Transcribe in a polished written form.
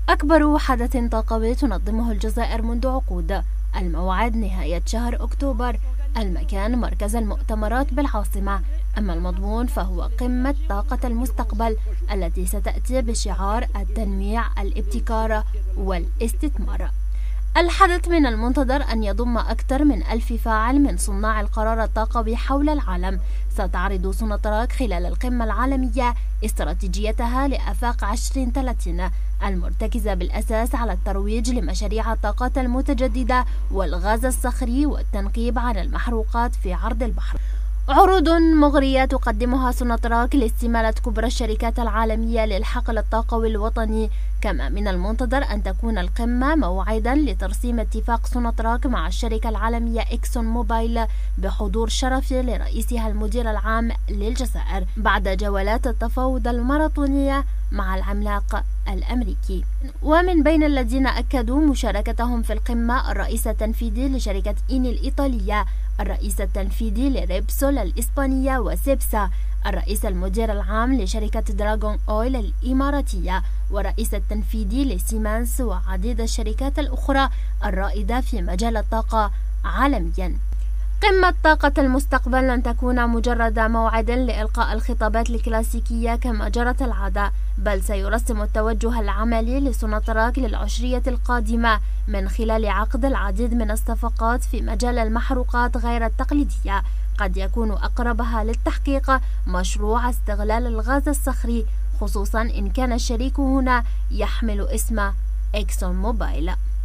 أكبر حدث طاقوي تنظمه الجزائر منذ عقود. الموعد نهاية شهر أكتوبر. المكان مركز المؤتمرات بالعاصمة. أما المضمون فهو قمة طاقة المستقبل التي ستأتي بشعار التنويع، الابتكار والاستثمار. الحدث من المنتظر أن يضم أكثر من 1000 فاعل من صناع القرار الطاقوي حول العالم. ستعرض سوناتراك خلال القمة العالمية استراتيجيتها لآفاق 2030 المرتكزة بالأساس على الترويج لمشاريع الطاقات المتجددة والغاز الصخري والتنقيب عن المحروقات في عرض البحر. عروض مغرية تقدمها سوناتراك لاستمالة كبرى الشركات العالمية للحقل الطاقوي الوطني. كما من المنتظر أن تكون القمة موعدا لترسيم اتفاق سوناتراك مع الشركة العالمية إكسون موبايل بحضور شرفي لرئيسها المدير العام للجزائر بعد جولات التفاوض الماراثونية مع العملاق الأمريكي. ومن بين الذين أكدوا مشاركتهم في القمة الرئيس التنفيذي لشركة إيني الإيطالية، الرئيس التنفيذي لريبسول الإسبانية وسيبسا، الرئيس المدير العام لشركة دراغون أويل الإماراتية، ورئيس التنفيذي لسيمنز، وعديد الشركات الأخرى الرائدة في مجال الطاقة عالميا. قمة طاقة المستقبل لن تكون مجرد موعد لإلقاء الخطابات الكلاسيكية كما جرت العادة، بل سيرسم التوجه العملي لسوناتراك للعشرية القادمة من خلال عقد العديد من الصفقات في مجال المحروقات غير التقليدية. قد يكون أقربها للتحقيق مشروع استغلال الغاز الصخري، خصوصا إن كان الشريك هنا يحمل اسم إكسون موبايل.